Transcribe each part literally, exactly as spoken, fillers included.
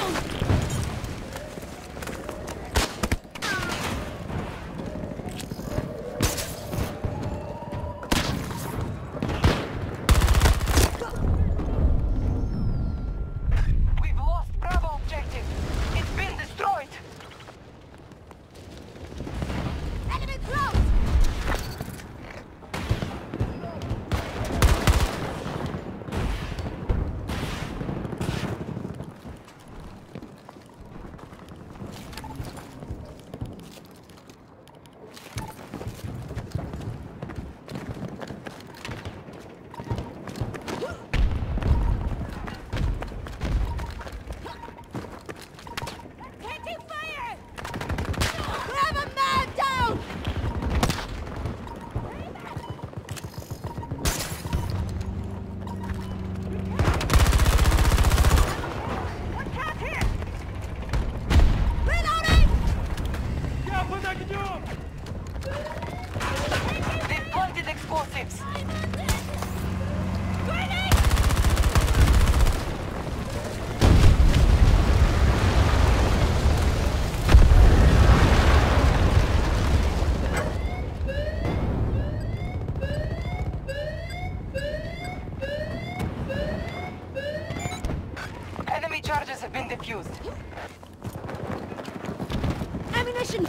Charges have been defused. Ammunition!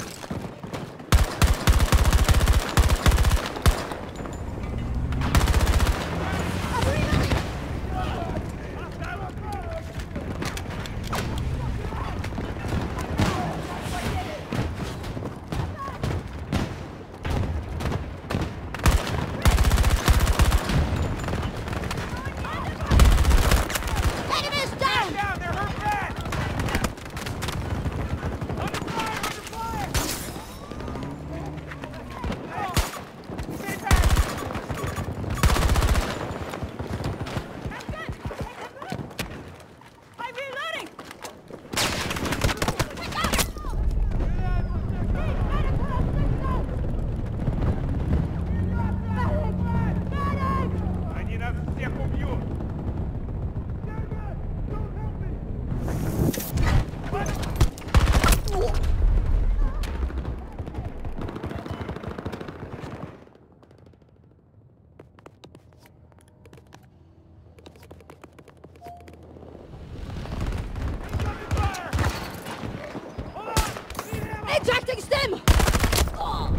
Ejecting stim! Oh.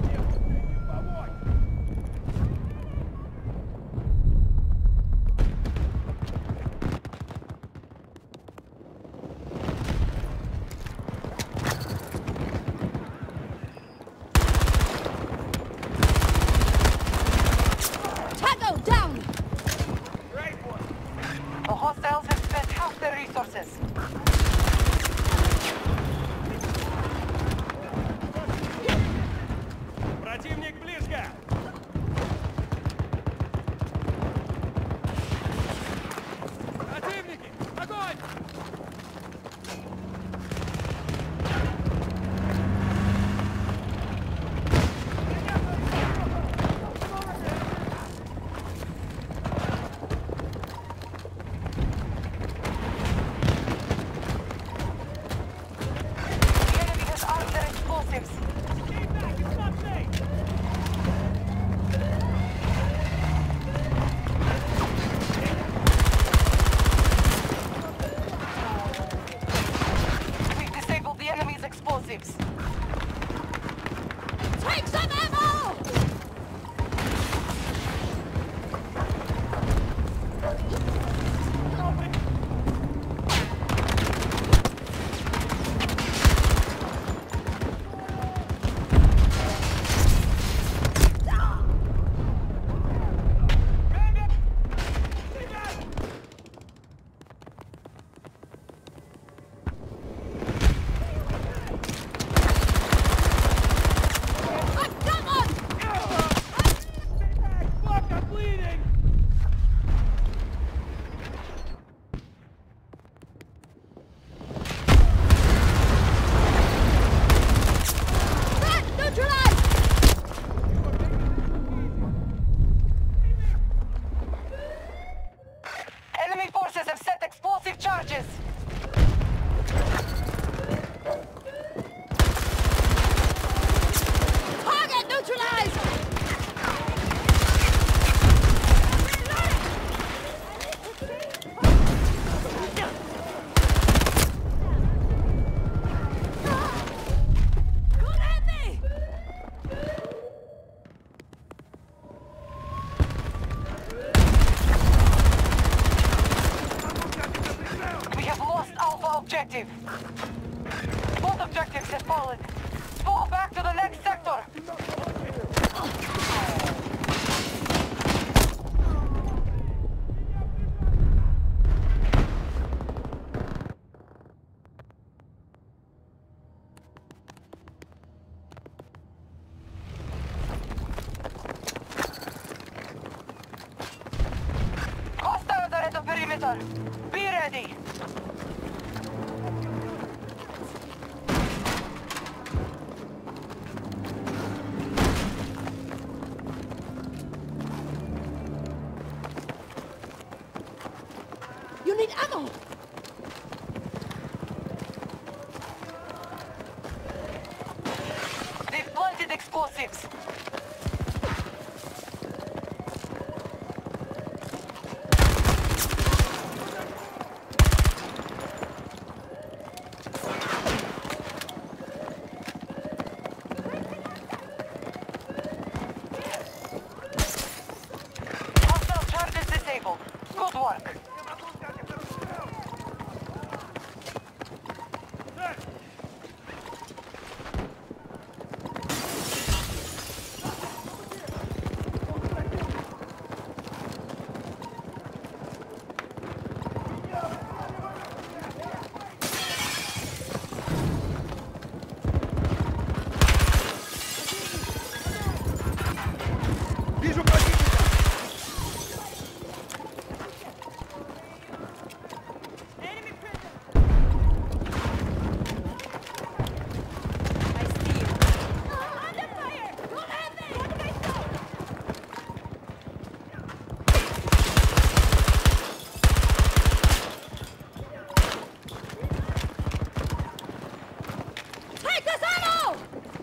Tango down! Great one. The hostiles have spent half their resources. Противник близко! Противники! Огонь! The enemy has armed their explosives. Stay back! It's not safe! We've disabled the enemy's explosives. Take some ammo! I've got one! Stay back! Fuck! I'm bleeding! Threat neutralized! Enemy forces have set explosive charges. objective. Both objectives have fallen. Fall back to the next sector. Hostiles are at the perimeter. Be ready. You need ammo! They've planted explosives. Hostile charges disabled. Good work. Вижу противника! I see you. Under fire! Don't have me! What do I do? Take this ammo!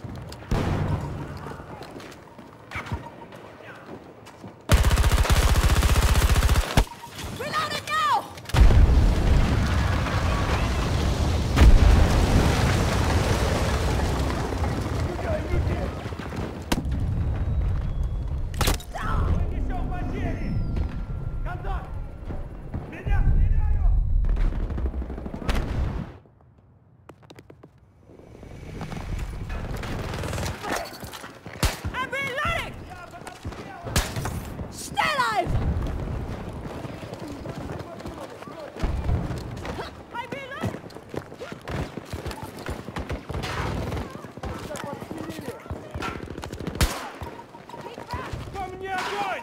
Reload it now! Несем потери! Контакт! Меня стреляют! I'm reloading! Stay alive! I'm reloading! По мне огонь!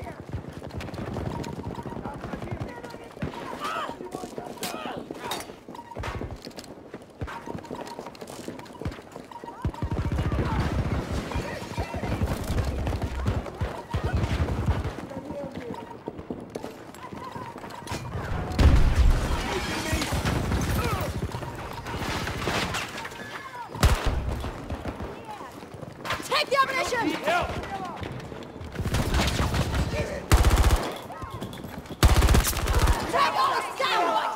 Take the ammunition! Help! Take all the sound!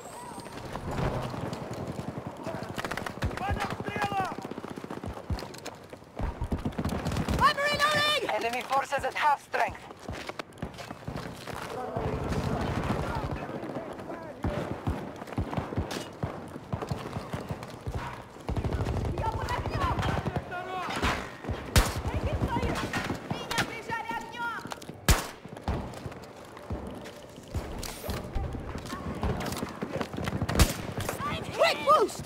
Под обстрелом! I'm reloading! Enemy forces at half strength. Я под огнем! Второй! Taking fire! Меня прижали огнем! Quick boost!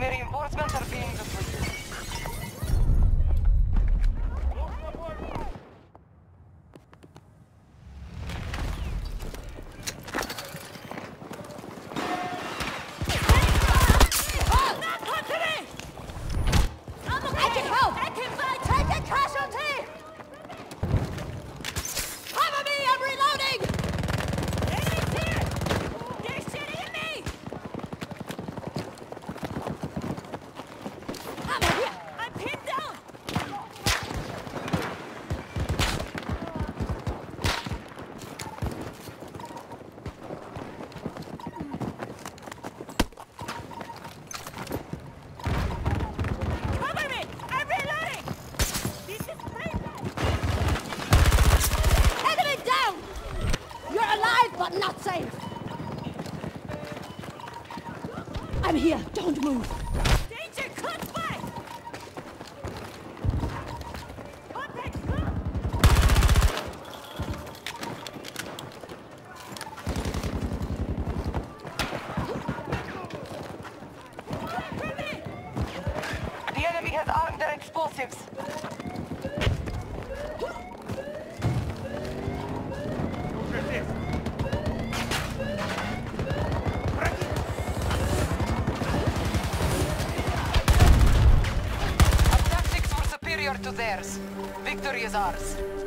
Enemy reinforcements are being deployed. But not safe. I'm here. Don't move. Danger close by. Contact. The enemy has armed their explosives. To theirs. Victory is ours.